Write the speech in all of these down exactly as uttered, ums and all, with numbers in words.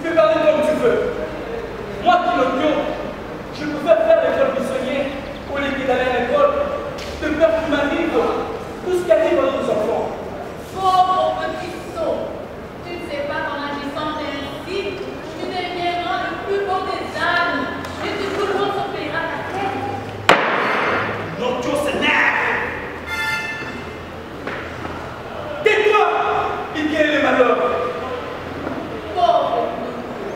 fais parler comme tu veux. Moi, Pinocchio, je préfère faire l'école buissonnier au lieu d'aller à l'école, de peur qu'il m'arrive tout ce qui arrive à nos enfants. Oh, mon petit sot, tu ne sais pas qu'en agissant ainsi, tu deviendras le plus beau des ânes et que tout le monde se paiera ta tête. Pinocchio s'énerve. Tais-toi, il vient le malheur. Pauvre Pinocchio,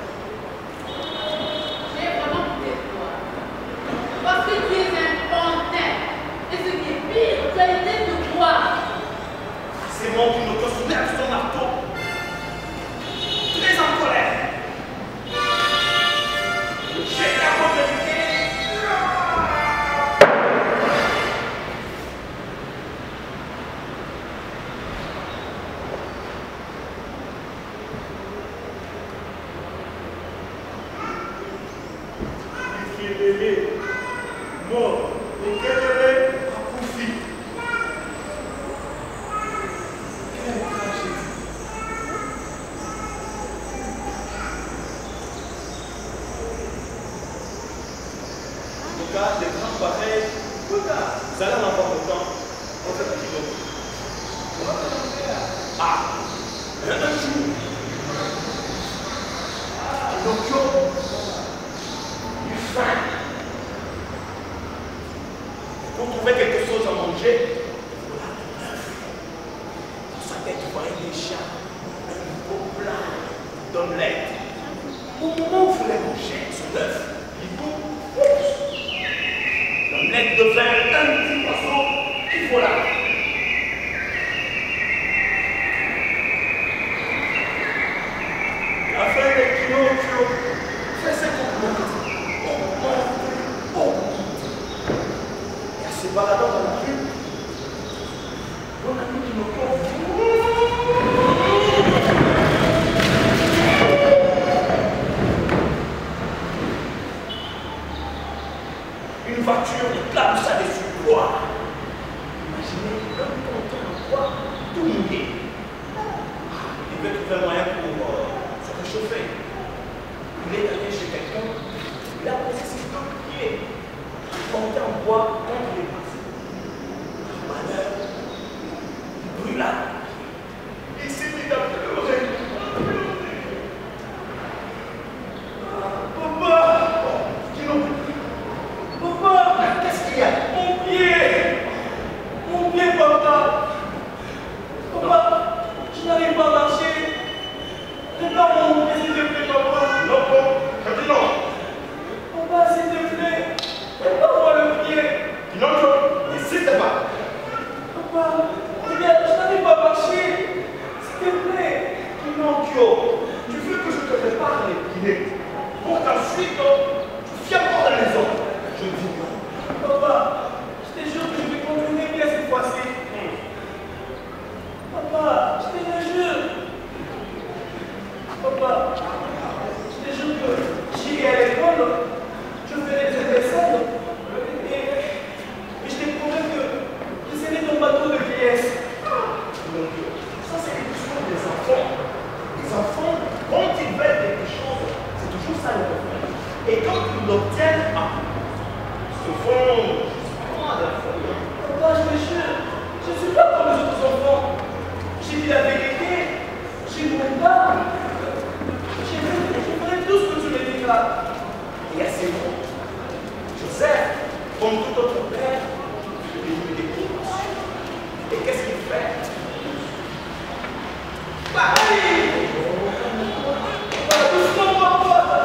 j'ai vraiment quitté toi. Parce que tu es un pantin. Et ce qui est pire, tu as été de toi. C'est mon Pinocchio soulève son marteau, très en colère. J'ai la vérité. Il est bébé, mort, et quel bébé a profit. Quelle tragédie. Regarde, les grands pareils, regarde, vous allez en avoir le temps. On fait un kilo. Ah, un jour, Pinocchio, il faim. Pour trouver quelque chose à manger, voilà un œuf. Dans sa tête, il voyait déjà un beau plat d'omelette. Au moment où il voulait manger son œuf, il bout, l'omelette devint un petit poisson qui voilà. La fin de Pinocchio fait ses augmente, augmente, augmente. Et en se baladant dans la rue, on a mis Pinocchio. Une voiture éclaboussa dessus, quoi. Imaginez un pantin en bois tout mouillé. Il devait trouver un moyen pour euh, se réchauffer. Il est allé chez quelqu'un, il a posé ses deux pieds, pantin en bois contre les bras. Malheur, il brûla. Il s'est mis à pleurer. Papa! Papa! Qu'est-ce qu'il y a? Mon pied! Mon pied, papa! Papa, je n'arrive pas à marcher. Répare mon pied, s'il te plaît, papa. Non, non, je dis non. Papa, s'il te plaît, répare-moi le pied. Non, non, n'hésite pas. Papa, regarde, je n'arrive pas à marcher. S'il te plaît. Pinocchio, tu veux que je te répare les pieds pour qu'ensuite tu fies encore à la maison? Je dis non. Papa, je te jure que je vais continuer bien cette fois-ci. Papa, je te le jure. Papa, je te jure que j'irai à l'école, je ferai des dessins et, et je te promets que je serai ton bateau de pièces. Ça, c'est l'histoire des enfants. Les enfants, quand ils veulent quelque chose, c'est toujours ça le problème. Et quand ils l'obtiennent, ah, se font. Papa, je te jure, je ne suis pas comme les autres enfants. J'ai dit la vérité, j'ai mon pas. Je ferai tout ce que tu me diras. Et à ces mots, Joseph, comme tout autre père, il lui découvre. Et qu'est-ce qu'il fait? Pareil! Papa, doucement, papa!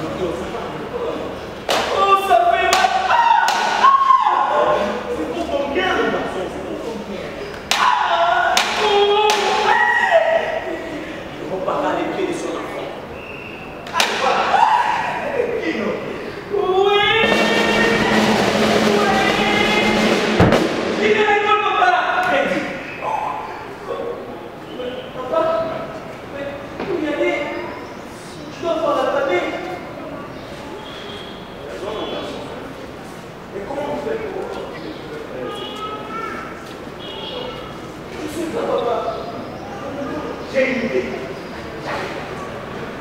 Oh, ça fait mal! Ah! C'est pour ton bien, le garçon, c'est pour ton bien. Ah! Oh! Il repara les pieds de son enfant. Allez, voilà! Kino! Oui! Oui! Il est avec moi, papa! Prédit! Papa? Mais où y aller? Je dois voir la famille. Mais comment on fait pour... Je sais pas, papa. J'ai une idée.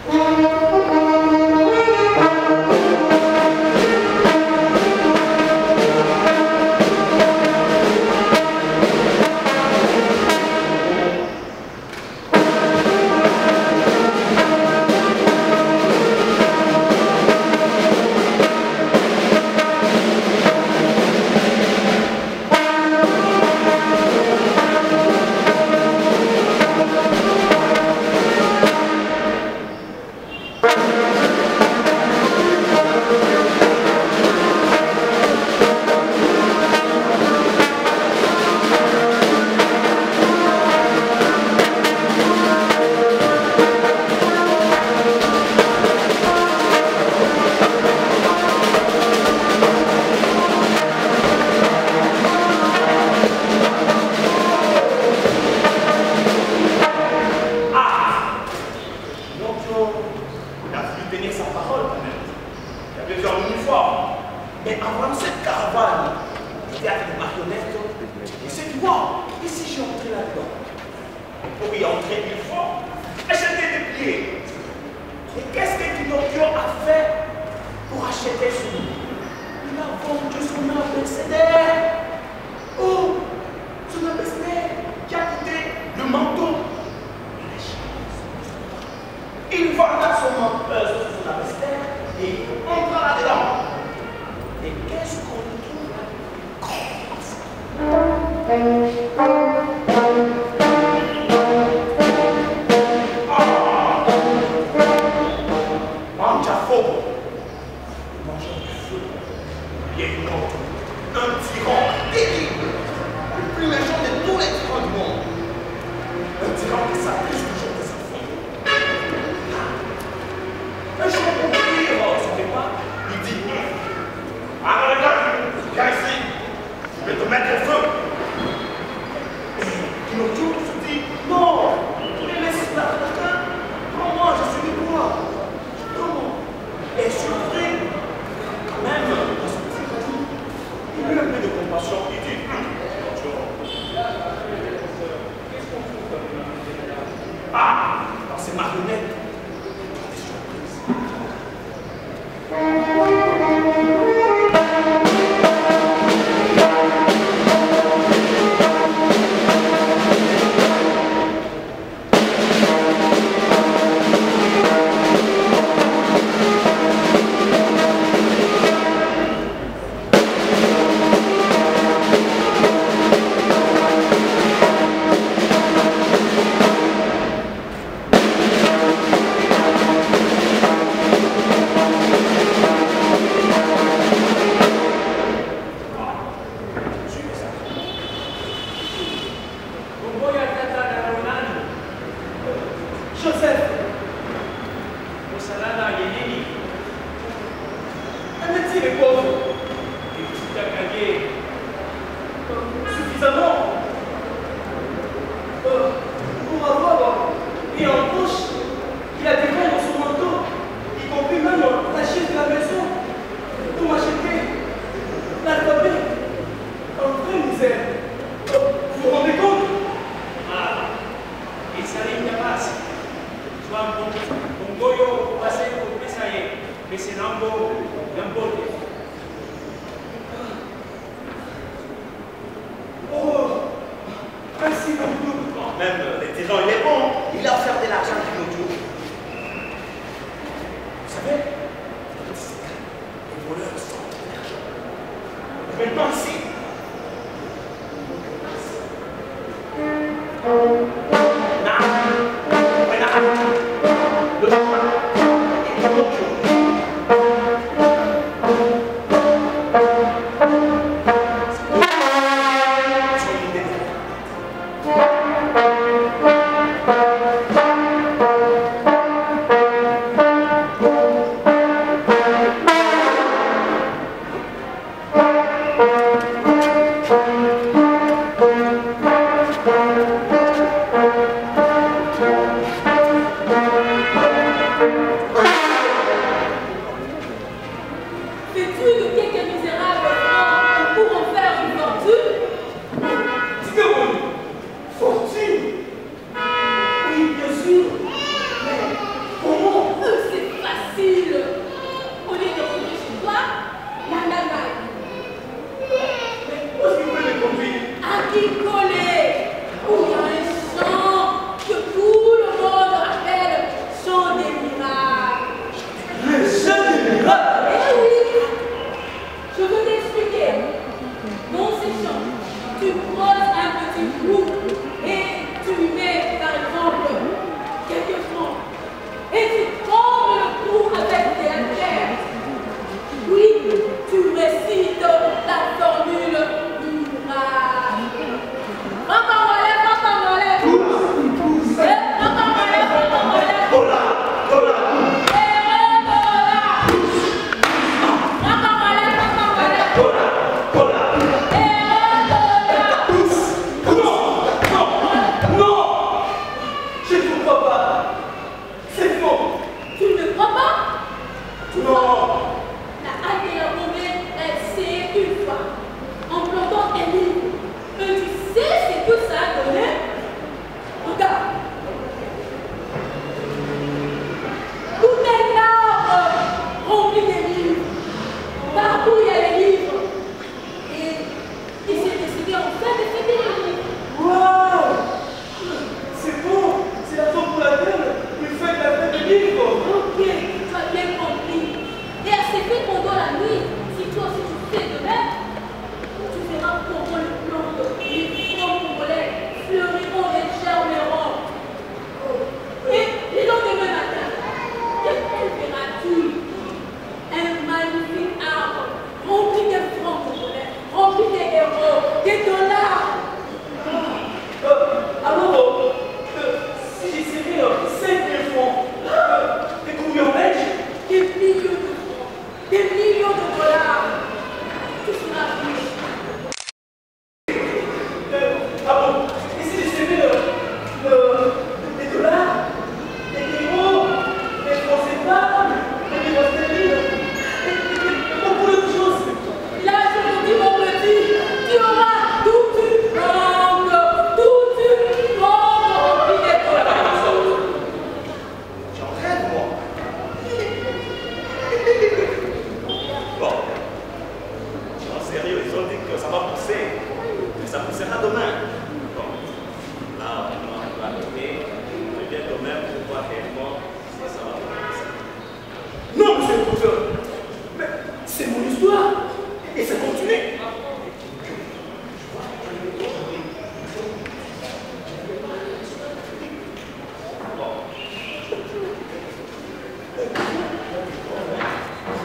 Thank you.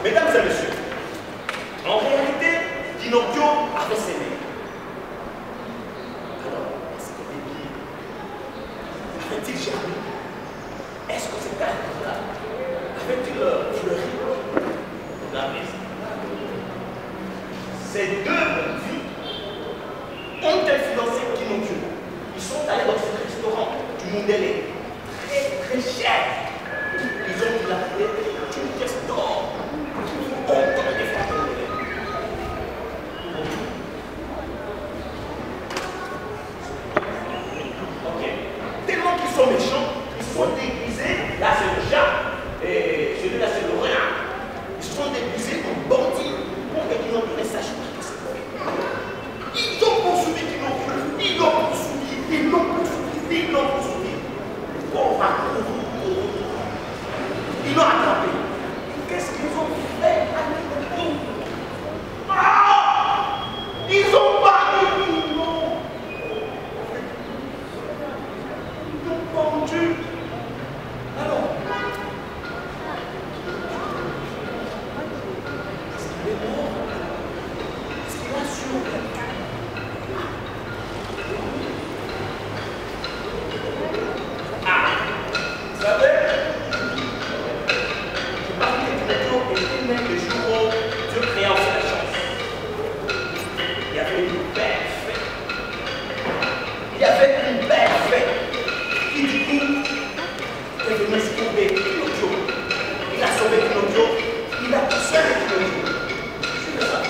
Mesdames et messieurs, en réalité, Pinocchio avait s'aimé. Alors, est-ce que les billes avait-il jamais? Est-ce que cet arbre-là avait-il fleuri? Regardez ça. Ces deux filles ont influencé Pinocchio. Ils sont allés dans ce restaurant du Mondelez, très très cher. Ils ont gardé une pièce d'or. Autant de fois que Mondelez. Ok. Tellement qu'ils sont méchants, ils sont déguisés. Là c'est le chat. Et celui-là c'est le renard. Ils sont déguisés comme bandits pour que Pinocchio ne sache pas que c'est vrai. Ils ont poursuivi Pinocchio. Ils l'ont poursuivi. Ils l'ont poursuivi. Ils l'ont poursuivi. Oh, ils l'ont attrapé. Qu'est-ce qu'ils ont fait à Pinocchio? Ah! Ils ont battu Pinocchio. Ils l'ont pendu. Alors, est-ce qu'il est mort? Est-ce qu'il a survécu? Ah, vous savez, je parlais de Pinocchio était né le jour où Dieu créa aussi la chance. Il y avait une belle fête. Il y avait une belle fête qui du coup est venue sauver Pinocchio. Il a sauvé Pinocchio. Il a poussé Pinocchio. Suivez ça.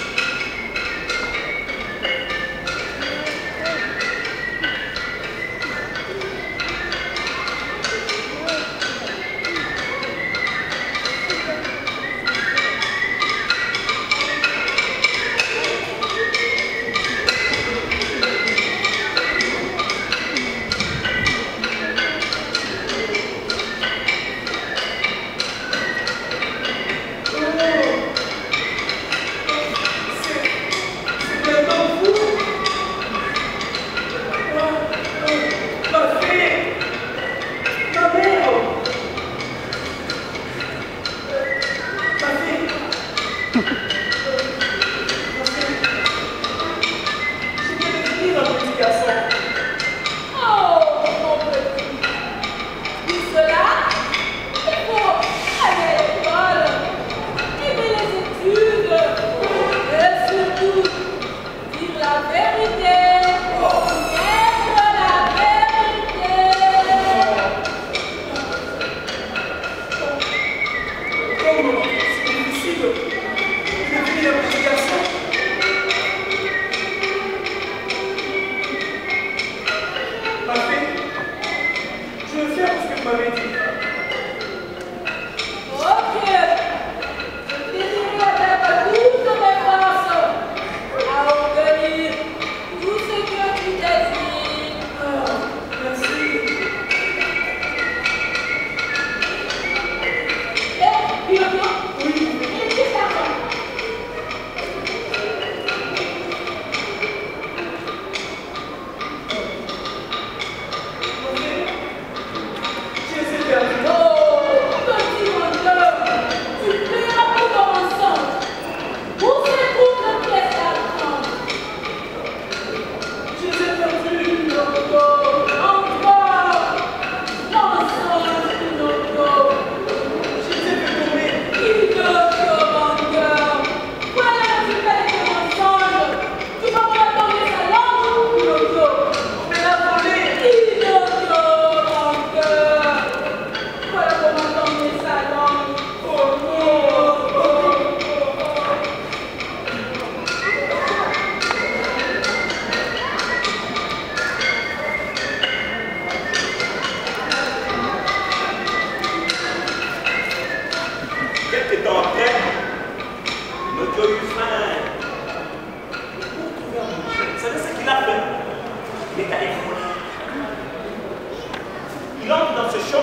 Il entre dans ce champ,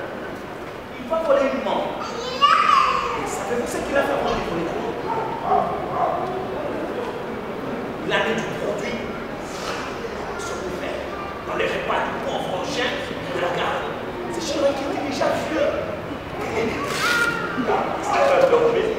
il va voler une mangue. Et savez-vous ce qu'il a fait avant de voler la mangue? Il a mis du produit sur le fer, dans les repas du pauvre chien de la gare. Ce chien qui était déjà vieux. Il a dormi.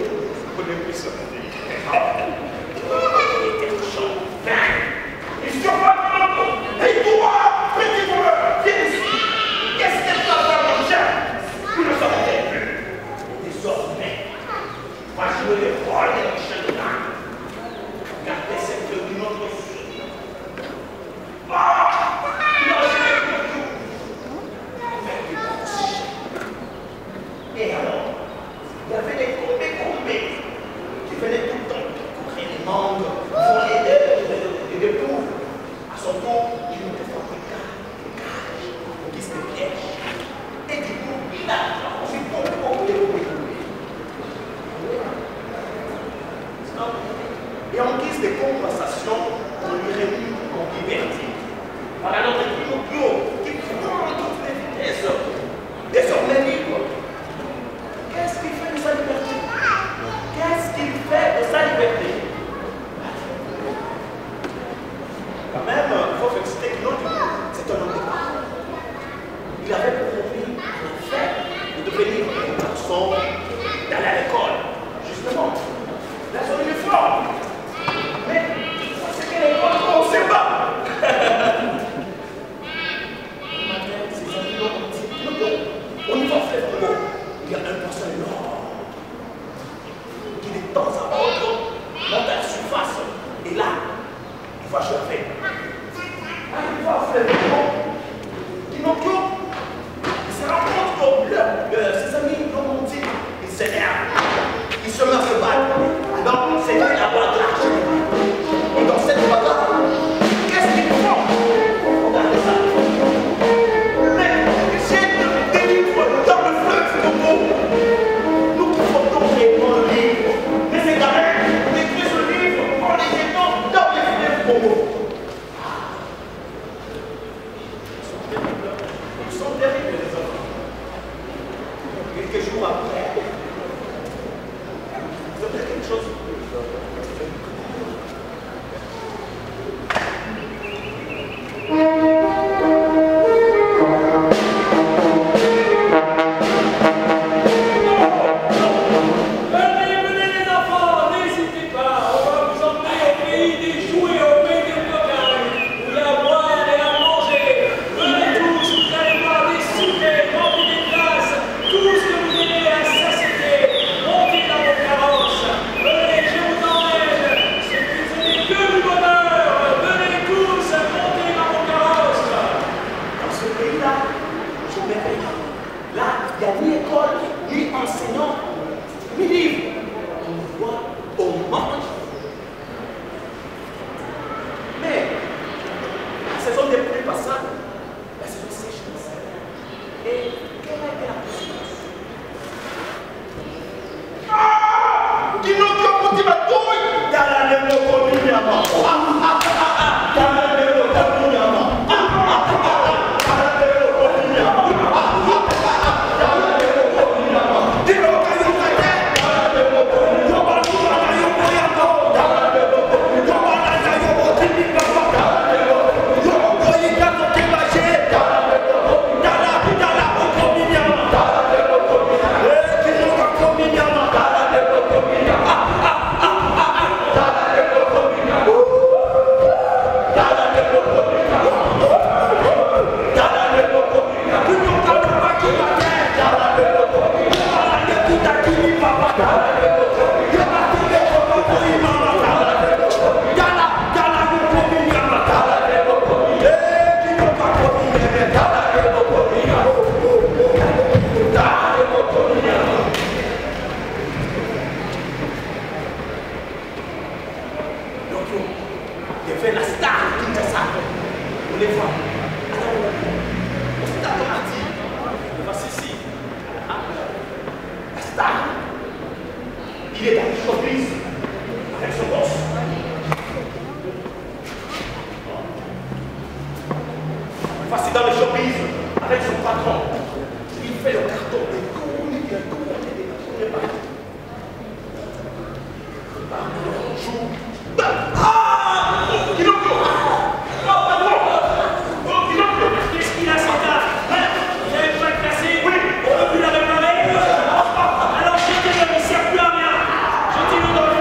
Jetez-le dans le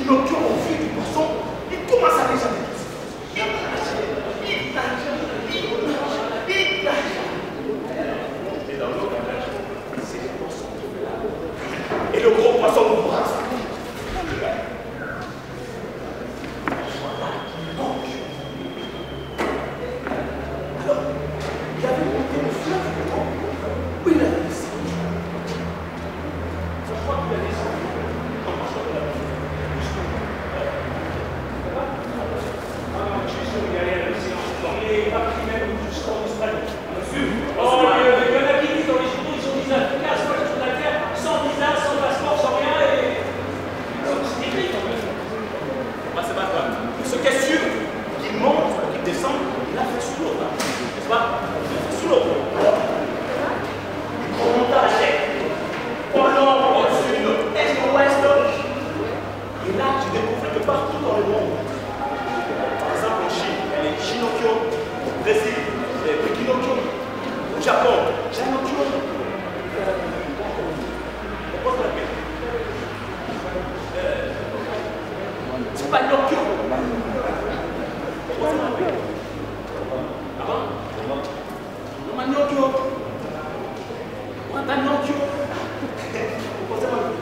Pinocchio, au vu du poisson, il commence à déjà déguiser. Il nage, il nage, il nage, il nage. Et dans l'eau, c'est le poisson. Et le gros poisson nous brasse. Alors, il avait monté le fleuve où il avait descendu. Je crois qu'il a descendu. Il est parti même jusqu'en Australie. Oh, il y en a qui disent dans les journaux, ils sont inefficaces, moi je suis sur la terre, sans visa, sans passeport, sans rien, et c'est écrit quand même. Bah, c'est pas grave. Ce qui est sûr, qu'il monte, qu'il descend, il a fait sous l'eau, n'est-ce pas? Il a fait sous l'eau. Il remonte à la tête. Au nord, au sud, est, ouest. Et là, tu découvres que partout dans le monde, par exemple en Chine, il y a les Chinokyo, au Brésil, les Pekinokyo, au Japon, Janokyo. Pourquoi ça l'appelle? C'est pas Nokyo. Pourquoi ça l'appelle? Ah bon? Non, mais Nokyo. Pourquoi t'as Nokyo? Pourquoi ça l'appelle?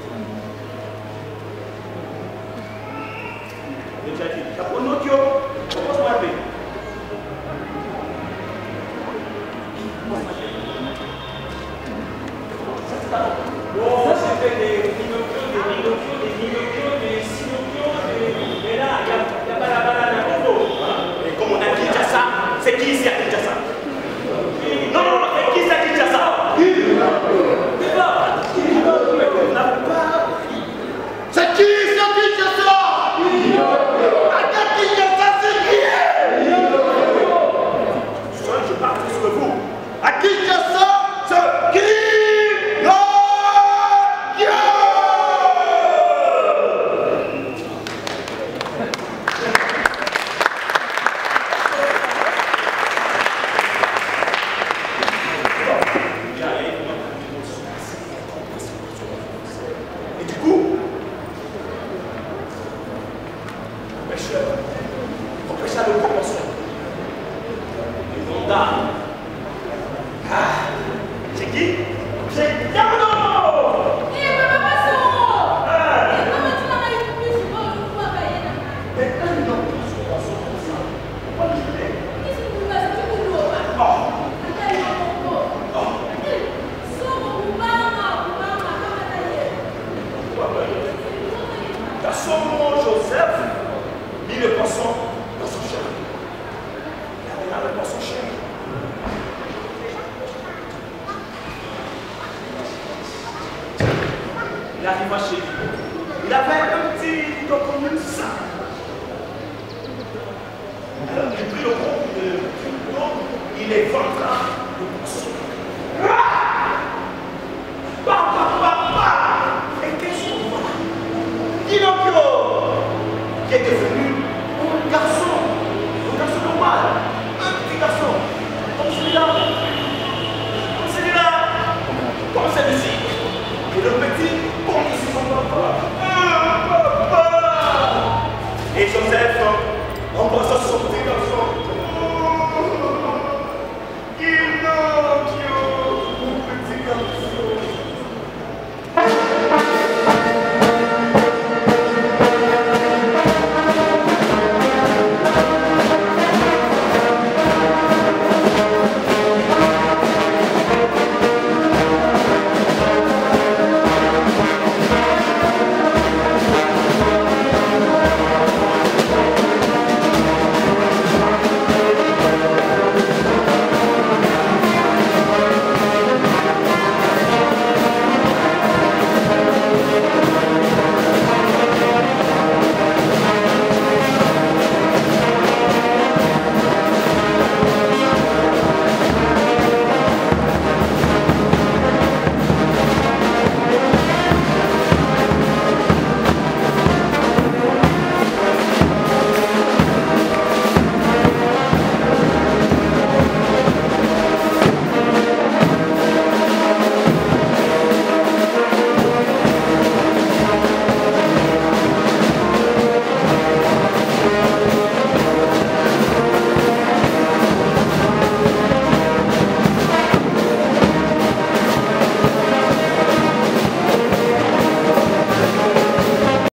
J'ai déjà dit, t'as pas Nokyo. Pourquoi ça l'appelle? Bon, c'était des Pinocchio, des Pinocchio, des Pinocchio, des Sinocchio, des... Et là, il n'y a, a pas la banane à Congo. Et comme on a dit Kinshasa, c'est qui ici à Kinshasa? Non, non, non, c'est qui c'est à Kinshasa? C'est pas. C'est qui c'est à Kinshasa? À Kinshasa, c'est qui? Je parle plus que vous. À Kinshasa, c'est qui? Qui est devenu